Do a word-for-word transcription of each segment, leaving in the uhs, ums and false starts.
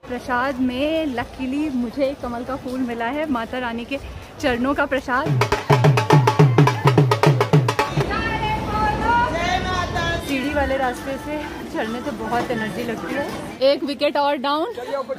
प्रसाद में लकीली मुझे कमल का फूल मिला है, माता रानी के चरणों का प्रसाद। सीढ़ी वाले रास्ते से चढ़ने से बहुत एनर्जी लगती है। एक विकेट और डाउन,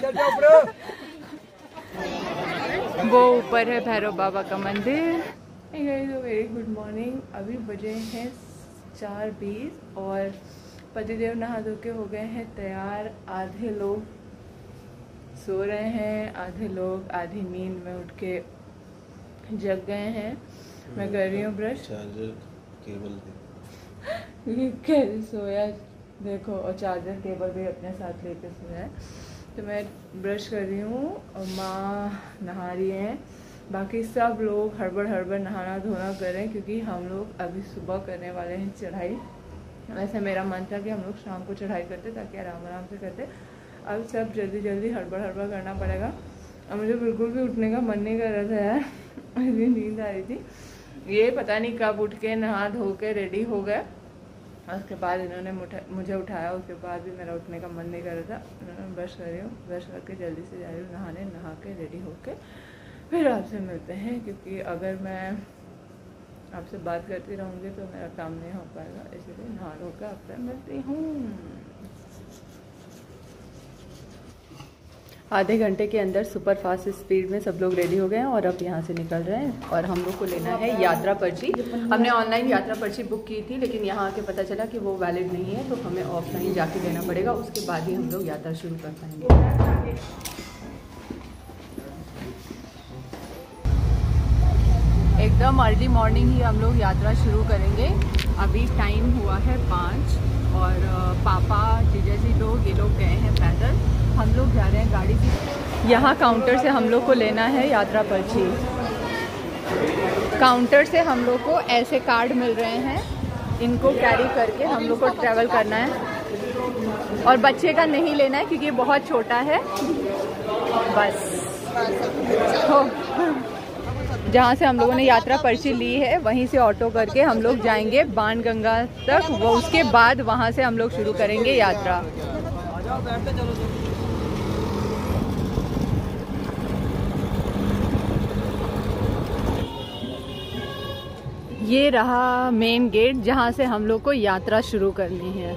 वो ऊपर है भैरव बाबा का मंदिर। Very good morning. अभी बजे हैं चार बीस और पतिदेव नहा धो के हो गए हैं तैयार। आधे लोग सो रहे हैं, आधे लोग आधी नींद में उठ के जग गए हैं। मैं कर रही हूँ ब्रश। चार्जर केबल कैसे सोया देखो, और चार्जर केबल भी अपने साथ लेके सोया है। तो मैं ब्रश कर रही हूँ और माँ नहा रही हैं। बाकी सब लोग हड़बड़ हड़बड़ नहाना धोना कर रहे हैं क्योंकि हम लोग अभी सुबह करने वाले हैं चढ़ाई। वैसे मेरा मन था कि हम लोग शाम को चढ़ाई करते ताकि आराम आराम से करते। अब सब जल्दी जल्दी हड़बड़ हड़बड़ करना पड़ेगा। और मुझे बिल्कुल भी उठने का मन नहीं कर रहा था यार, अभी नींद आ रही थी। ये पता नहीं कब उठ के नहा धो के रेडी हो गए। उसके बाद इन्होंने मुझे उठाया, उसके बाद भी मेरा उठने का मन नहीं कर रहा था। उन्होंने ब्रश कर रही हूँ, ब्रश करके जल्दी से जा रही हूँ नहाने। नहा के रेडी होके फिर आपसे मिलते हैं, क्योंकि अगर मैं आपसे बात करती रहूँगी तो मेरा काम नहीं हो पाएगा। इसलिए नहा धो के आपसे मिलती हूँ। आधे घंटे के अंदर सुपर फास्ट स्पीड में सब लोग रेडी हो गए हैं और अब यहाँ से निकल रहे हैं। और हम लोग को लेना है यात्रा पर्ची। हमने ऑनलाइन यात्रा पर्ची बुक की थी, लेकिन यहाँ आके पता चला कि वो वैलिड नहीं है, तो हमें ऑफलाइन जाके लेना पड़ेगा। उसके बाद ही हम लोग यात्रा शुरू कर पाएंगे। एकदम अर्ली मॉर्निंग ही हम लोग यात्रा शुरू करेंगे। अभी टाइम हुआ है पाँच और पापा जीजा जी लोग ये लोग गए हैं पैदल। हम लोग जा रहे हैं गाड़ी से। यहाँ काउंटर से हम लोग को लेना है यात्रा पर्ची। काउंटर से हम लोग को ऐसे कार्ड मिल रहे हैं, इनको कैरी करके हम लोग को ट्रैवल करना है। और बच्चे का नहीं लेना है क्योंकि ये बहुत छोटा है। बस हो जहाँ से हम लोगों ने यात्रा पर्ची ली है वहीं से ऑटो करके हम लोग जाएंगे बाणगंगा तक। वो उसके बाद वहाँ से हम लोग शुरू करेंगे यात्रा। ये रहा मेन गेट जहाँ से हम लोग को यात्रा शुरू करनी है।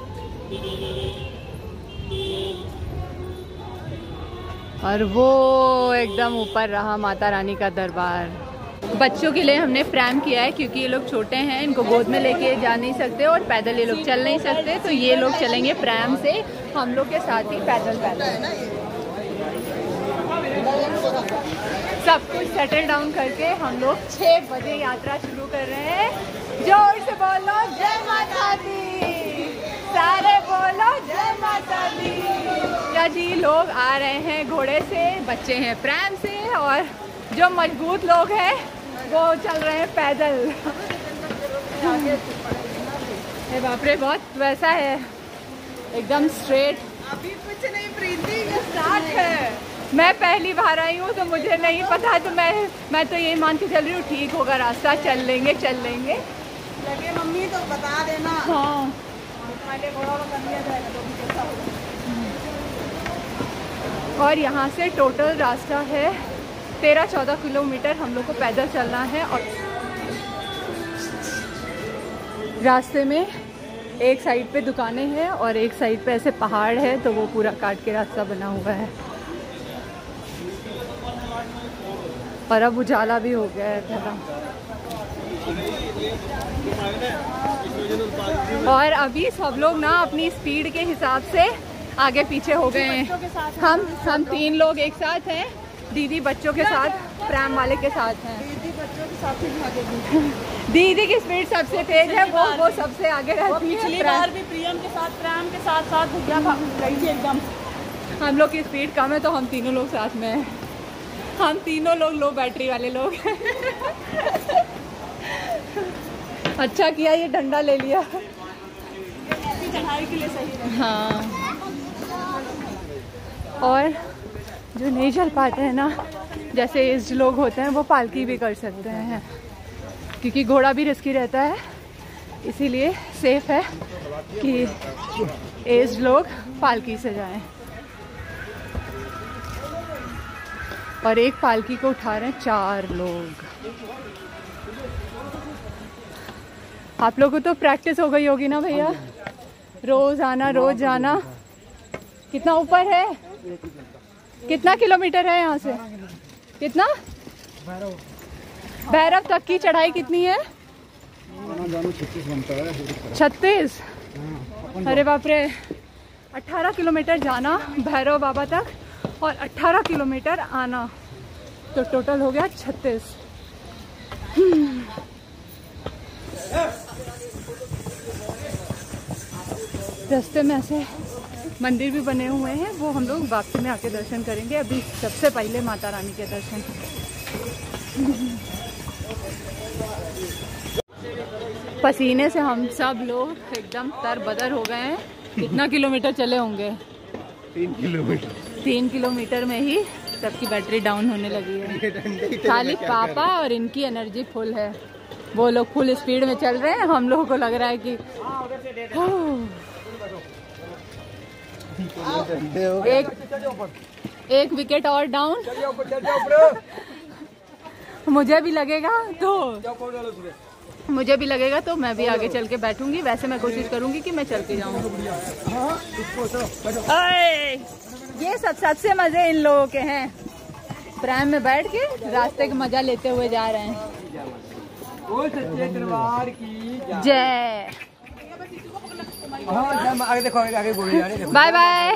और वो एकदम ऊपर रहा माता रानी का दरबार। बच्चों के लिए हमने प्रैम किया है क्योंकि ये लोग छोटे हैं, इनको गोद में लेके जा नहीं सकते और पैदल ये लोग चल नहीं सकते, तो ये लोग चलेंगे प्रैम से, हम लोग के साथ ही पैदल पैदल। सब कुछ सेटल डाउन करके हम लोग छः बजे यात्रा शुरू कर रहे हैं। जोर से बोलो जय माता दी, सारे बोलो जय माता दी। या जी लोग आ रहे हैं घोड़े से, बच्चे हैं प्रैम से, और जो मजबूत लोग हैं वो चल रहे हैं पैदल। ये बाप रे, बहुत वैसा है एकदम स्ट्रेट। अभी कुछ नहीं प्रीति, स्टार्ट है। मैं पहली बार आई हूँ तो मुझे नहीं पता, तो मैं मैं तो यही मान के चल रही हूँ ठीक होगा रास्ता, चल लेंगे चल लेंगे। लगे मम्मी तो बता देना। हाँ और यहाँ से टोटल रास्ता है तेरह चौदह किलोमीटर हम लोग को पैदल चलना है। और रास्ते में एक साइड पे दुकानें हैं और एक साइड पे ऐसे पहाड़ है, तो वो पूरा काट के रास्ता बना हुआ है। और अब उजाला भी हो गया है थोड़ा। और अभी सब लोग ना अपनी स्पीड के हिसाब से आगे पीछे हो गए हैं। हम हम तीन लोग एक साथ हैं, दीदी बच्चों के साथ, प्रैम वाले के साथ हैं। दीदी बच्चों के साथ ही भागेगी। दीदी की स्पीड सबसे तेज है, वो वो सबसे आगे रहती है। पिछली बार भी प्रियम के साथ प्रैम के साथ साथ भैया गई थी एकदम। हम लोग की स्पीड कम है तो हम तीनों लोग साथ में हैं। हम तीनों लोग लो बैटरी वाले लोग हैं। अच्छा किया ये डंडा ले लिया, चढ़ाई के लिए सही है। हाँ। और जो नहीं चल पाते हैं ना, जैसे एज्ड लोग होते हैं, वो पालकी भी कर सकते हैं, क्योंकि घोड़ा भी रिस्की रहता है, इसीलिए सेफ है कि एज्ड लोग पालकी से जाएं। और एक पालकी को उठा रहे हैं चार लोग। आप लोगों को तो प्रैक्टिस हो गई होगी ना भैया, रोज आना रोज जाना। कितना ऊपर है, कितना किलोमीटर है यहाँ से, कितना भैरव तक की चढ़ाई कितनी है? छत्तीस। अरे बाप रे, अठारह किलोमीटर जाना भैरव बाबा तक और अठारह किलोमीटर आना, तो टोटल हो गया छत्तीस। रास्ते में ऐसे मंदिर भी बने हुए हैं, वो हम लोग वापसी में आके दर्शन करेंगे। अभी सबसे पहले माता रानी के दर्शन। पसीने से हम सब लोग एकदम तरबदर हो गए हैं। कितना किलोमीटर चले होंगे? तीन किलोमीटर। तीन किलोमीटर में ही सबकी बैटरी डाउन होने लगी है। खाली पापा और इनकी एनर्जी फुल है, वो लोग फुल स्पीड में चल रहे हैं। हम लोगों को लग रहा है कि एक एक विकेट और डाउन। मुझे भी लगेगा तो मुझे भी लगेगा तो मैं भी आगे चल के बैठूंगी। वैसे मैं कोशिश करूंगी कि मैं चल के जाऊँ। ये सब सबसे मजे इन लोगों के हैं, प्रेम में बैठ के रास्ते का मजा लेते हुए जा रहे हैं। जय। Bye bye.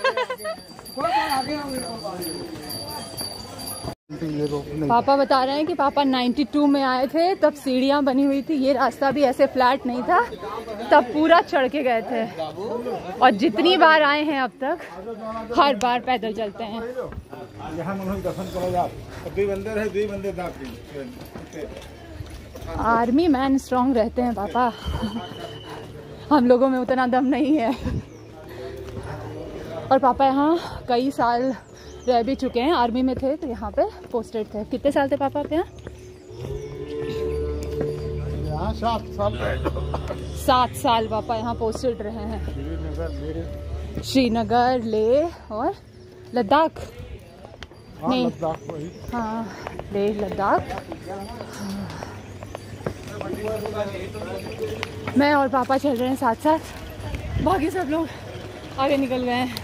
पापा बता रहे हैं कि पापा बानवे में आए थे, तब सीढ़ियाँ बनी हुई थी, ये रास्ता भी ऐसे फ्लैट नहीं था, तब पूरा चढ़ के गए थे। और जितनी बार आए हैं अब तक, हर बार पैदल चलते हैं। आर्मी मैन स्ट्रॉन्ग रहते हैं पापा, हम लोगों में उतना दम नहीं है। और पापा यहाँ कई साल रह भी चुके हैं, आर्मी में थे तो यहाँ पे पोस्टेड थे। कितने साल थे पापा आप यहाँ? सात साल। सात साल पापा यहाँ पोस्टेड रहे हैं। श्रीनगर, लेह और लद्दाख। नहीं, हाँ लेह लद्दाख। मैं और पापा चल रहे हैं साथ साथ, बाकी सब लोग आगे निकल गए हैं।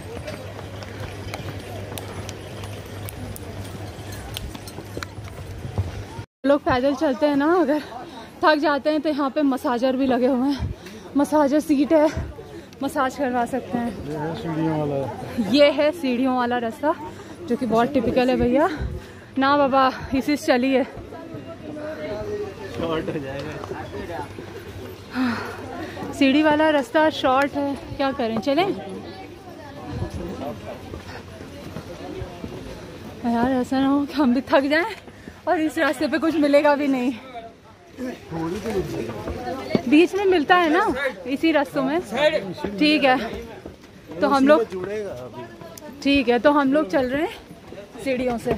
लोग पैदल चलते हैं ना, अगर थक जाते हैं तो यहाँ पे मसाजर भी लगे हुए हैं। मसाजर सीट है, मसाज करवा सकते हैं। ये है सीढ़ियों वाला, ये है सीढ़ियों वाला रास्ता, जो कि बहुत टिपिकल है भैया। ना बाबा, इसी से चलिए, शॉर्ट हो जाएगा। सीढ़ी वाला रास्ता शॉर्ट है, क्या करें, चलें? यार ऐसा ना हो कि हम भी थक जाएं और इस रास्ते पे कुछ मिलेगा भी नहीं। बीच में मिलता है ना इसी रास्तों में। ठीक है, तो हम लोग ठीक है तो हम लोग चल रहे हैं सीढ़ियों से।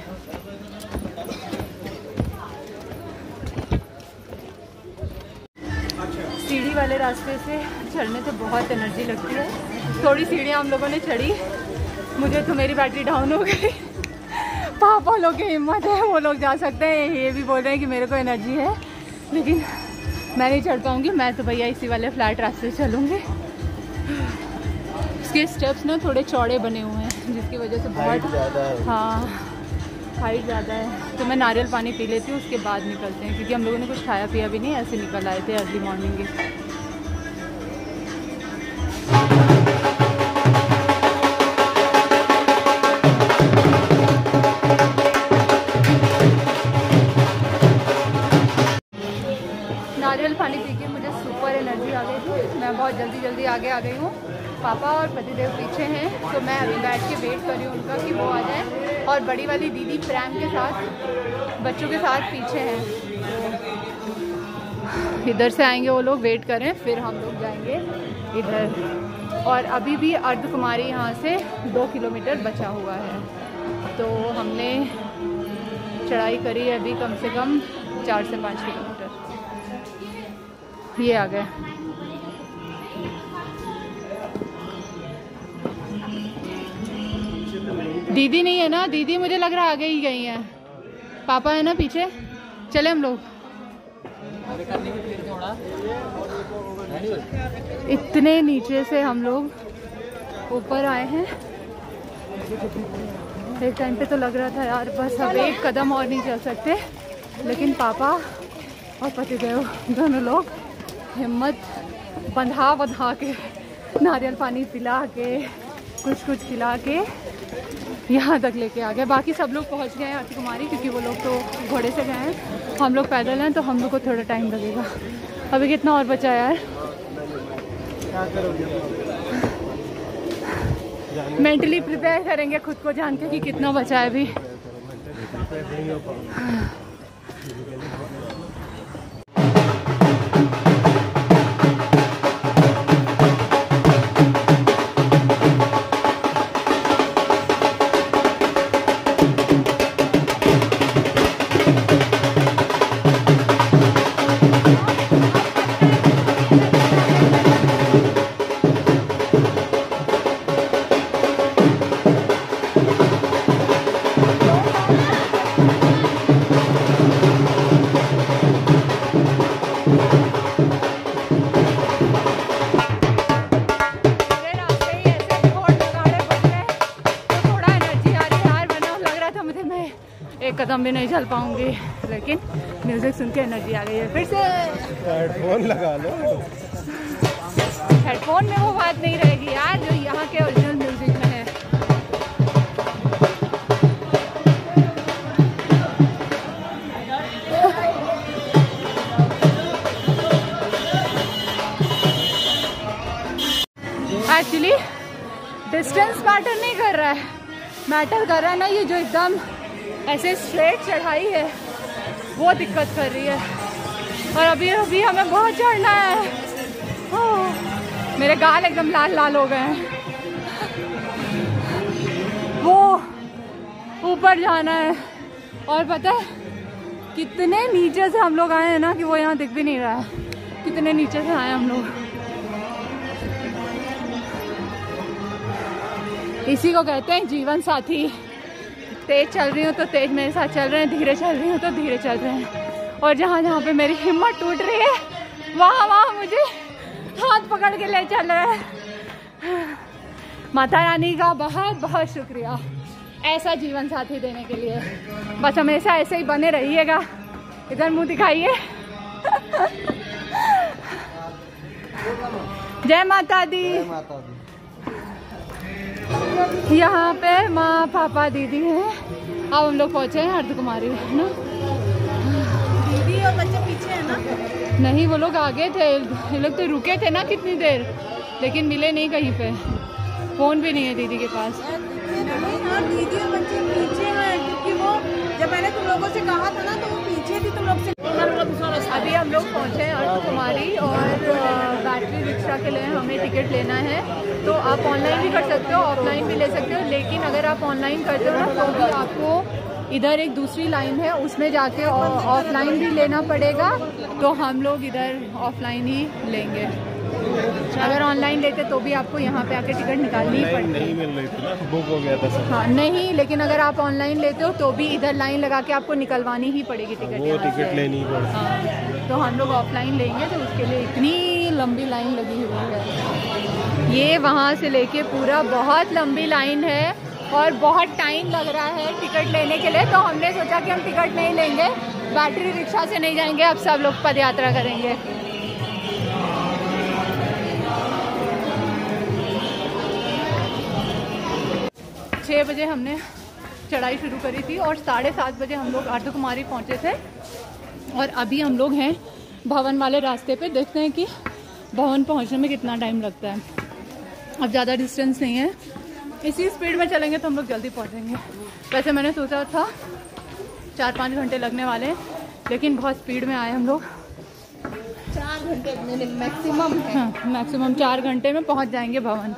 सीढ़ी वाले रास्ते से चढ़ने से बहुत एनर्जी लगती है। थोड़ी सीढ़ियाँ हम लोगों ने चढ़ी, मुझे तो मेरी बैटरी डाउन हो गई। पापा लोग की हिम्मत है, वो लोग जा सकते हैं। ये भी बोल रहे हैं कि मेरे को एनर्जी है, लेकिन मैं नहीं चढ़ पाऊँगी। मैं तो भैया इसी वाले फ्लैट रास्ते से चलूँगी। इसके स्टेप्स ना थोड़े चौड़े बने हुए हैं, जिसकी वजह से बहुत, हाँ हाइट ज़्यादा है। तो मैं नारियल पानी पी लेती हूँ, उसके बाद निकलते हैं, क्योंकि हम लोगों ने कुछ खाया पिया भी नहीं, ऐसे निकल आए थे अर्ली मॉर्निंग के। नारियल पानी पी के मुझे सुपर एनर्जी आ गई थी, मैं बहुत जल्दी जल्दी आगे आ गई हूँ। पापा और पतिदेव पीछे हैं, तो मैं अभी बैठ के वेट कर रही हूँ उनका कि वो आ जाए। और बड़ी वाली दीदी प्रेम के साथ बच्चों के साथ पीछे हैं, इधर से आएंगे वो लोग, वेट करें, फिर हम लोग जाएंगे इधर। और अभी भी अर्ध कुमारी यहाँ से दो किलोमीटर बचा हुआ है, तो हमने चढ़ाई करी है अभी कम से कम चार से पाँच किलोमीटर। ये आ गए। दीदी नहीं है ना, दीदी मुझे लग रहा आगे ही गई है। पापा है ना पीछे। चले हम लोग। इतने नीचे से हम लोग ऊपर आए हैं। एक टाइम पे तो लग रहा था यार बस अब एक कदम और नहीं चल सकते, लेकिन पापा और पतिदेव दोनों लोग हिम्मत बंधा बंधा के नारियल पानी पिला के कुछ कुछ खिला के यहाँ तक लेके आ गए। बाकी सब लोग पहुँच गए हैं आरती कुमारी, क्योंकि वो लोग तो घोड़े से गए हैं, हम लोग पैदल हैं, तो हम लोग को थोड़ा टाइम लगेगा। अभी कितना और बचा है यार? मेंटली प्रिपेयर करेंगे खुद को जान के कि कितना बचा है अभी। एक कदम भी नहीं चल पाऊंगी, लेकिन म्यूजिक सुन के एनर्जी आ गई है फिर से। हेडफोन लगा लो। हेडफोन में वो बात नहीं रहेगी यार जो यहाँ के ओरिजिनल म्यूजिक में है। एक्चुअली डिस्टेंस मैटर नहीं कर रहा है, मैटर कर रहा है ना ये जो एकदम ऐसे स्ट्रेट चढ़ाई है वो दिक्कत कर रही है। और अभी अभी हमें बहुत चढ़ना है। ओह, मेरे गाल एकदम लाल लाल हो गए हैं। वो ऊपर जाना है और पता है कितने नीचे से हम लोग आए हैं ना कि वो यहाँ दिख भी नहीं रहा है, कितने नीचे से आए हम लोग। इसी को कहते हैं जीवन साथी। तेज चल रही हूँ तो तेज मेरे साथ चल रहे हैं, धीरे चल रही हूँ तो धीरे चल रहे हैं। और जहाँ जहाँ पे मेरी हिम्मत टूट रही है वहाँ वहाँ मुझे हाथ पकड़ के ले चल रहे हैं। माता रानी का बहुत बहुत शुक्रिया ऐसा जीवन साथी देने के लिए। बस हमेशा ऐसे ही बने रहिएगा। इधर मुंह दिखाइए। जय माता दी। यहाँ पे माँ पापा दीदी हैं। अब हम लोग पहुँचे हैं आरती कुमारी है ना। दीदी और बच्चे पीछे है ना? नहीं, वो लोग आगे थे, ये लोग तो रुके थे ना कितनी देर, लेकिन मिले नहीं कहीं पे। फोन भी नहीं है दीदी के पास। हाँ, दीदी और बच्चे पीछे हैं, क्योंकि वो जब मैंने तुम लोगों से कहा था ना तो वो पीछे थी तुम लोग से। अभी हम लोग पहुँचे हैं आरती कुमारी और बैटरी रिक्शा के लिए हमें टिकट लेना है। तो आप ऑनलाइन भी कर सकते हो, ऑफलाइन भी ले सकते हो, लेकिन अगर आप ऑनलाइन करते हो ना तो भी आपको इधर एक दूसरी लाइन है उसमें जाके ऑफलाइन भी लेना पड़ेगा। तो हम लोग इधर ऑफलाइन ही लेंगे। अगर ऑनलाइन लेते तो भी आपको यहाँ पे आके टिकट निकालनी ही पड़ती है। नहीं मिल रही थी ना, बुक हो गया था सब। हाँ नहीं, लेकिन अगर आप ऑनलाइन लेते हो तो भी इधर लाइन लगा के आपको निकलवानी ही पड़ेगी टिकट। वो टिकट लेनी ही पड़ेगी। हाँ, तो हम लोग ऑफलाइन लेंगे तो उसके लिए इतनी लंबी लाइन लगी हुई है। ये वहाँ से लेके पूरा बहुत लंबी लाइन है और बहुत टाइम लग रहा है टिकट लेने के लिए। तो हमने सोचा कि हम टिकट नहीं लेंगे, बैटरी रिक्शा से नहीं जाएंगे, अब सब लोग पद यात्रा करेंगे। छः बजे हमने चढ़ाई शुरू करी थी और साढ़े सात बजे हम लोग आरती कुमारी पहुँचे थे। और अभी हम लोग हैं भवन वाले रास्ते पे। देखते हैं कि भवन पहुँचने में कितना टाइम लगता है। अब ज़्यादा डिस्टेंस नहीं है, इसी स्पीड में चलेंगे तो हम लोग जल्दी पहुँचेंगे। वैसे मैंने सोचा था चार पाँच घंटे लगने वाले हैं, लेकिन बहुत स्पीड में आए हम लोग। चार घंटे मैक्सिमम है। हाँ, मैक्सिमम चार घंटे में पहुँच जाएंगे भवन।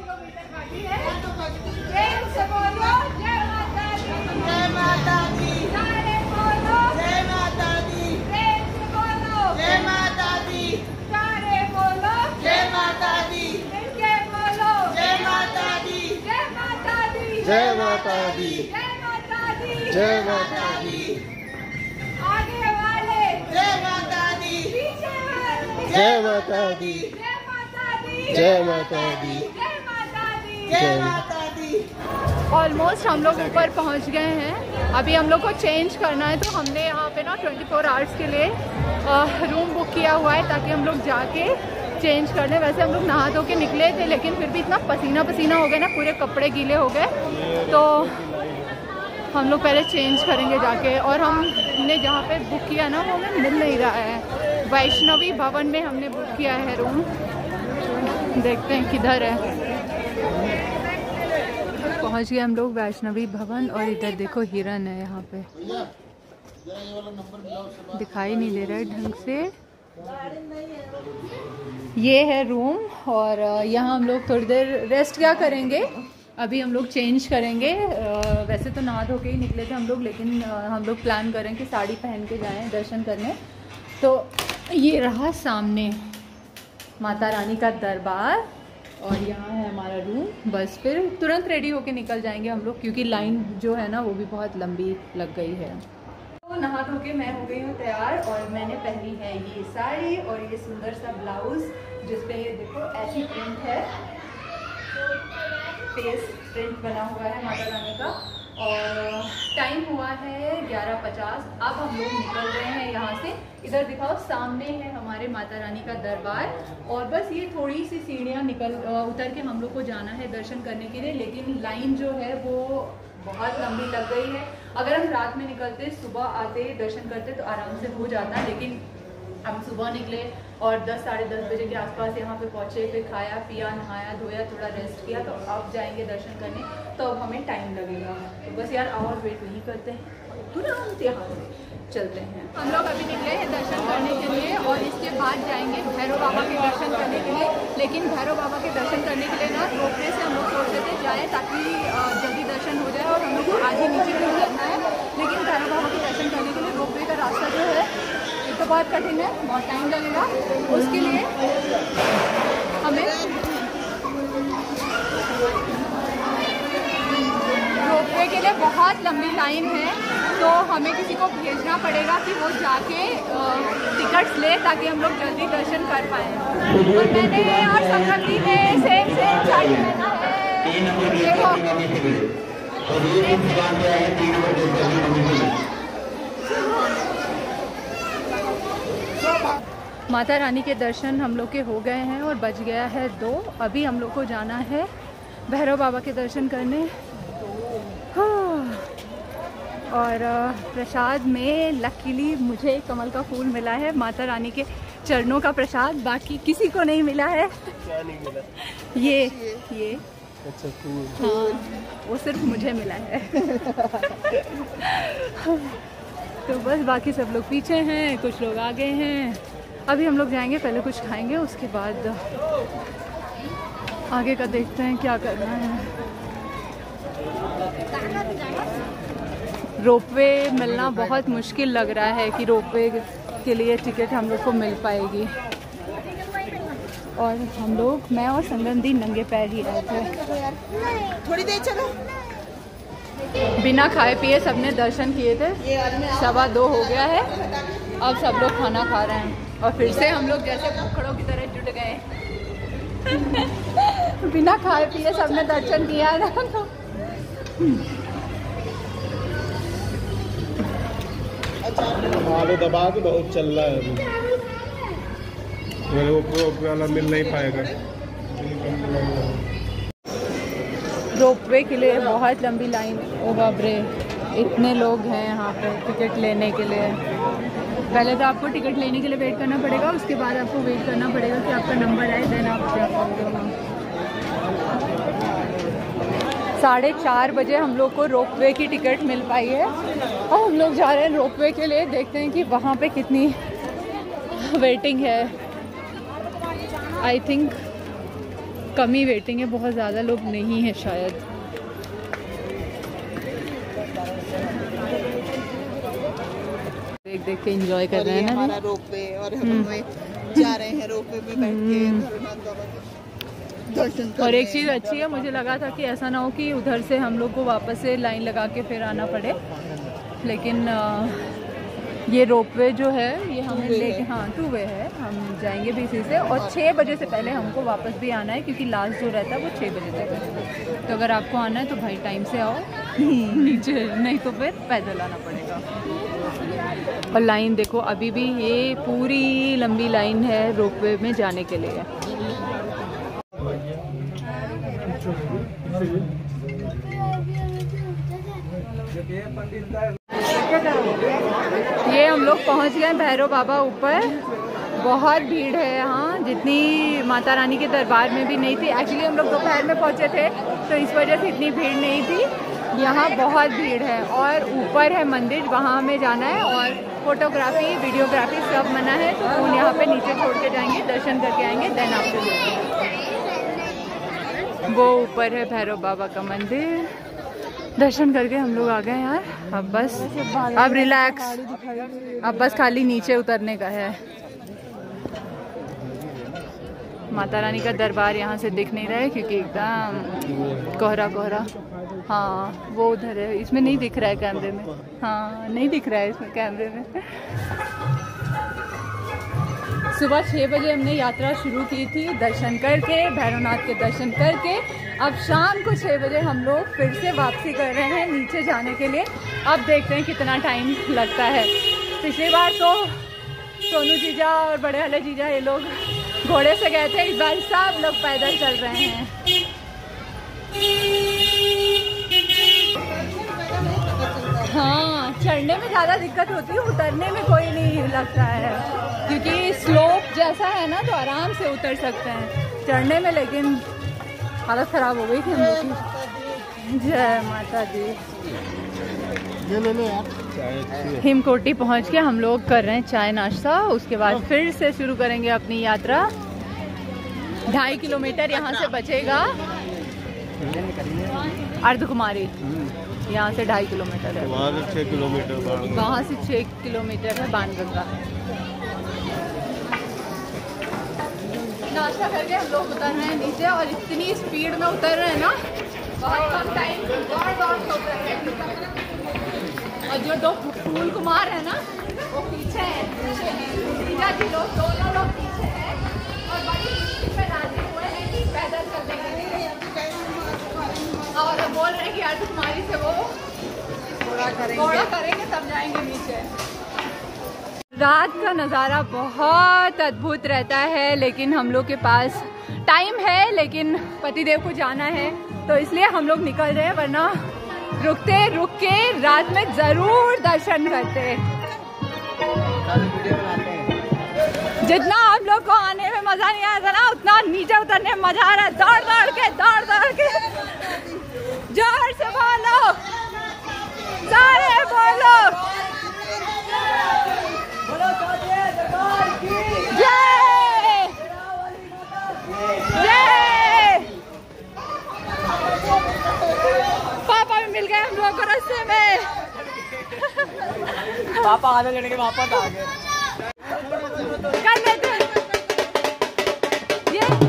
जय माता दी। जय माता दी। जय माता दी। सारे बोलो जय माता दी। मिलके बोलो जय माता दी। जय माता दी। जय माता दी, जय माता दी, आगे वाले जय माता दी, पीछे वाले जय माता दी, जय माता दी, जय माता दी, जय माता दी, जय जय माता दी। ऑलमोस्ट हम लोग ऊपर पहुंच गए हैं। अभी हम लोग को चेंज करना है, तो हमने यहाँ पे ना ट्वेंटी फोर आवर्स के लिए रूम बुक किया हुआ है ताकि हम लोग जाके चेंज कर लें। वैसे हम लोग नहा धो के निकले थे, लेकिन फिर भी इतना पसीना पसीना हो गया ना, पूरे कपड़े गीले हो गए, तो हम लोग पहले चेंज करेंगे जाके। और हमने जहाँ पे बुक किया ना वो हमें मिल नहीं रहा है। वैष्णवी भवन में हमने बुक किया है रूम, देखते हैं किधर है। पहुँच गए हम लोग वैष्णवी भवन, और इधर देखो हिरन है यहाँ पे, दिखाई नहीं दे रहा है ढंग से। ये है रूम, और यहाँ हम लोग थोड़ी देर रेस्ट क्या करेंगे। अभी हम लोग चेंज करेंगे। वैसे तो नहा धो के ही निकले थे हम लोग, लेकिन हम लोग प्लान करें कि साड़ी पहन के जाएं दर्शन करने। तो ये रहा सामने माता रानी का दरबार, और यहाँ है हमारा रूम। बस फिर तुरंत रेडी होके निकल जाएंगे हम लोग, क्योंकि लाइन जो है ना वो भी बहुत लंबी लग गई है। तो नहा धो के मैं हो गई हूँ तैयार, और मैंने पहनी है ये साड़ी और ये सुंदर सा ब्लाउज, जिसपे ये देखो ऐसी प्रिंट है, फेस प्रिंट बना हुआ है माता रानी का। और टाइम हुआ है ग्यारह पचास। अब हम लोग निकल रहे हैं यहाँ से। इधर दिखाओ, सामने है हमारे माता रानी का दरबार, और बस ये थोड़ी सी सीढ़ियाँ निकल उतर के हम लोग को जाना है दर्शन करने के लिए। लेकिन लाइन जो है वो बहुत लंबी लग गई है। अगर हम रात में निकलते, सुबह आते, दर्शन करते तो आराम से हो जाता, लेकिन हम सुबह निकले और दस साढ़े दस बजे के आसपास यहाँ पे पहुँचे, फिर खाया पिया, नहाया धोया, थोड़ा रेस्ट किया, तो अब जाएंगे दर्शन करने, तो अब हमें टाइम लगेगा। तो बस यार और वेट नहीं करते हैं, तुरंत यहाँ से चलते हैं। हम लोग अभी निकले हैं दर्शन करने के लिए, और इसके बाद जाएंगे भैरव बाबा के दर्शन करने के लिए। लेकिन भैरव बाबा के दर्शन करने के लिए ना रोपवे से हम लोग सोच रहे थे जाएँ, ताकि जल्दी दर्शन हो जाए, और हम लोग को आज ही नीचे नहीं करना है। लेकिन भैरव बाबा के दर्शन करने के लिए रोपवे का रास्ता जो है तो बहुत कठिन है, बहुत टाइम लगेगा। उसके लिए हमें रोपवे के लिए बहुत लंबी लाइन है, तो हमें किसी को भेजना पड़ेगा कि वो जाके टिकट्स ले, ताकि हम लोग जल्दी दर्शन कर पाएँ। और मैंने और संगति ने सेम सेम साड़ी पहना है, देखो। माता रानी के दर्शन हम लोग के हो गए हैं, और बज गया है दो। अभी हम लोग को जाना है भैरव बाबा के दर्शन करने। और प्रसाद में लकीली मुझे कमल का फूल मिला है, माता रानी के चरणों का प्रसाद, बाकी किसी को नहीं मिला है। क्या नहीं मिला? ये ये अच्छा फूल। हाँ, वो सिर्फ मुझे मिला है। तो बस बाकी सब लोग पीछे हैं, कुछ लोग आगे हैं। अभी हम लोग जाएंगे, पहले कुछ खाएंगे, उसके बाद आगे का देखते हैं क्या करना है। रोपवे मिलना बहुत मुश्किल लग रहा है कि रोपवे के लिए टिकट हम लोग को मिल पाएगी। और हम लोग, मैं और संगंदी नंगे पैर ही आए थे। थोड़ी देर चलो। बिना खाए पिए सबने दर्शन किए थे, सवा दो हो गया है। अब सब लोग खाना खा रहे हैं, और फिर से हम लोग जैसे भूखड़ों की तरह जुट गए। बिना खाए पिए सबने दर्शन किया ना। आलू दबा के बहुत चल रहा है अभी, रोपवे वाला मिल नहीं पाएगा। रोपवे के लिए बहुत लंबी लाइन, ओ बाप रे, इतने लोग हैं यहाँ पे टिकट लेने के लिए। पहले तो आपको टिकट लेने के लिए वेट करना पड़ेगा, उसके बाद आपको वेट करना पड़ेगा कि आपका नंबर आए, देन आप जा पाओगे वहाँ। साढ़े चार बजे हम लोग को रोपवे की टिकट मिल पाई है, और हम लोग जा रहे हैं रोपवे के लिए। देखते हैं कि वहाँ पे कितनी वेटिंग है। I think come he waiting है, बहुत ज़्यादा लोग नहीं है शायद। देख देख के एंजॉय कर रहे हैं ना हमारा रोपवे, और हम जा रहे हैं रोपवे में बैठ के। और एक चीज़ अच्छी है, मुझे लगा था कि ऐसा ना हो कि उधर से हम लोग को वापस से लाइन लगा के फिर आना पड़े, लेकिन ये रोपवे जो है ये हमें लेके, हाँ टू वे है, हम जाएंगे भी इसी से। और छः बजे से पहले हमको वापस भी आना है, क्योंकि लास्ट जो रहता है वो छः बजे तक है। तो अगर आपको आना है तो भाई टाइम से आओ नीचे, नहीं तो फिर पैदल आना पड़ेगा। और लाइन देखो, अभी भी ये पूरी लंबी लाइन है रोपवे में जाने के लिए। ये हम लोग पहुंच गए भैरव बाबा ऊपर। बहुत भीड़ है यहाँ, जितनी माता रानी के दरबार में भी नहीं थी। एक्चुअली हम लोग दोपहर में पहुंचे थे तो इस वजह से इतनी भीड़ नहीं थी। यहाँ बहुत भीड़ है और ऊपर है मंदिर, वहाँ हमें जाना है। और फोटोग्राफी वीडियोग्राफी सब मना है, तो फोन यहाँ पे नीचे छोड़ के जाएंगे, दर्शन करके आएंगे, देन आपसे। वो ऊपर है भैरव बाबा का मंदिर। दर्शन करके हम लोग आ गए यार। अब बस अब रिलैक्स, अब बस खाली नीचे उतरने का है। माता रानी का दरबार यहाँ से दिख नहीं रहा है क्योंकि एकदम कोहरा कोहरा। हाँ वो उधर है, इसमें नहीं दिख रहा है कैमरे में। हाँ नहीं दिख रहा है इसमें कैमरे में। सुबह छः बजे हमने यात्रा शुरू की थी, दर्शन करके, भैरवनाथ के दर्शन करके। अब शाम को छः बजे हम लोग फिर से वापसी कर रहे हैं नीचे जाने के लिए। अब देखते हैं कितना टाइम लगता है। पिछली बार तो सोनू जीजा और बड़े वाले जीजा ये लोग घोड़े से गए थे, इस बार सब लोग पैदल चल रहे हैं। हाँ चढ़ने में ज़्यादा दिक्कत होती है, उतरने में कोई नहीं लगता है क्योंकि स्लोप जैसा है ना, तो आराम से उतर सकते हैं। चढ़ने में लेकिन हालत ख़राब हो गई थी हम लोग की। जय माता दी। हिमकोटी पहुंच के हम लोग कर रहे हैं चाय नाश्ता, उसके बाद फिर से शुरू करेंगे अपनी यात्रा। ढाई किलोमीटर यहाँ से बचेगा अर्धकुमारी, यहाँ से ढाई किलोमीटर है, वहाँ से छः किलोमीटर वहाँ से छः किलोमीटर है बाणगंगा। नाश्ता करके हम लोग उतर रहे हैं नीचे, और इतनी स्पीड में उतर रहे हैं ना, बहुत कम टाइम दौड़ दौड़ के उतर रहे हैं। और जो दो फूल कुमार है ना वो पीछे है, जीजा जी लोग दोनों लोग पीछे हैं और बड़ी मुश्किल में राजी हुए हैं कि पैदल चलने के लिए। और बोल रहे हैं कि यार तुम्हारी से वो घोड़ा करेंगे तब जाएंगे नीचे। रात का नज़ारा बहुत अद्भुत रहता है, लेकिन हम लोग के पास टाइम है, लेकिन पतिदेव को जाना है तो इसलिए हम लोग निकल रहे हैं, वरना रुकते रुक के रात में जरूर दर्शन करते। जितना आप लोग को आने में मजा नहीं आया था ना, उतना नीचे उतरने में मजा आ रहा है। दौड़ दौड़ के दौड़ दौड़ के जोर से बोलो, सारे बोलो जय जय। पापा भी मिल गए हम लोगों को रास्ते में। पापा आधे घंटे के वापस आ गए। कर लेते हैं ये।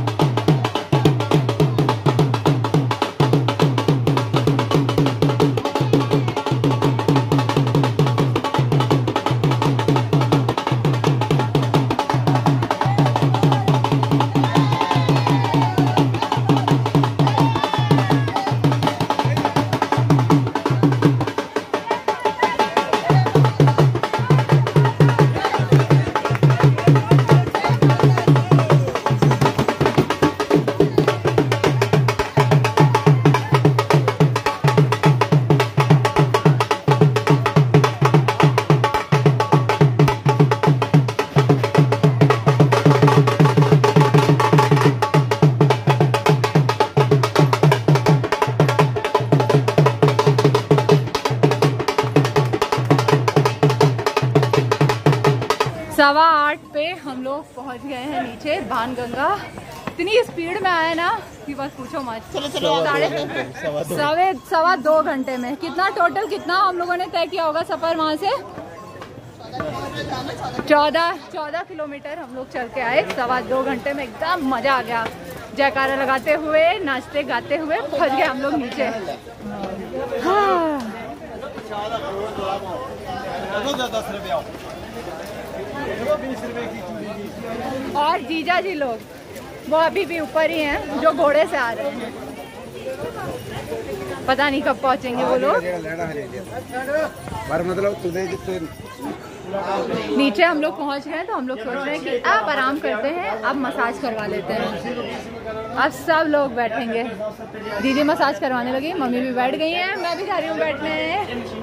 सवा आठ पे हम लोग पहुंच गए हैं नीचे बाणगंगा। इतनी स्पीड में आए ना कि बस पूछो मत। साढ़े सवे सवा दो घंटे में कितना टोटल कितना हम लोगों ने तय किया होगा सफर वहाँ से? चौदह चौदह किलोमीटर हम लोग चल के आए सवा दो घंटे में। एकदम मजा आ गया। जयकारा लगाते हुए, नाचते गाते हुए पहुंच गए हम लोग नीचे। हाँ। और जीजा जी लोग वो अभी भी ऊपर ही हैं, जो घोड़े से आ रहे हैं। पता नहीं कब पहुंचेंगे वो लोग। मतलब नीचे हम लोग पहुंच गए तो हम लोग सोच रहे हैं कि अब आराम करते हैं, अब मसाज करवा लेते हैं। अब सब लोग बैठेंगे। दीदी मसाज करवाने लगी, मम्मी भी बैठ गई हैं, मैं भी जा रही हूँ बैठने।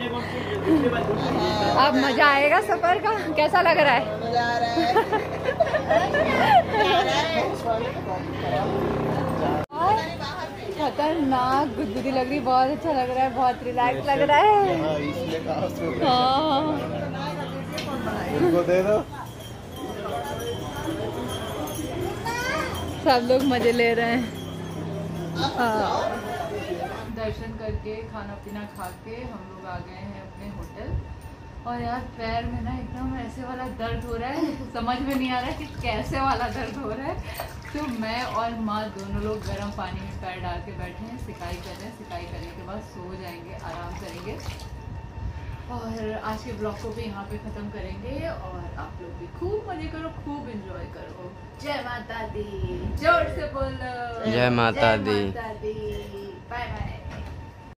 अब मजा आएगा सफर का। कैसा लग रहा है? खतरनाक गुदगुदी लग रही, बहुत अच्छा लग रहा है, बहुत रिलैक्स लग रहा है। हाँ उनको दे दो। सब लोग मजे ले रहे हैं। हाँ। दर्शन करके खाना पीना खा के हम लोग आ गए हैं अपने होटल। और यार पैर में ना एकदम ऐसे वाला दर्द हो रहा है, समझ में नहीं आ रहा है कि कैसे वाला दर्द हो रहा है। तो मैं और माँ दोनों लोग गर्म पानी में पैर डाल के बैठे हैं, सिकाई कर रहे हैं। सिकाई करने के बाद सो जाएंगे, आराम करेंगे। और आज के ब्लॉग को भी यहाँ पे ख़त्म करेंगे। और आप लोग भी खूब मजे करो, खूब एंजॉय करो। जय माता दी, जोर से बोलो जय माता दी। दी।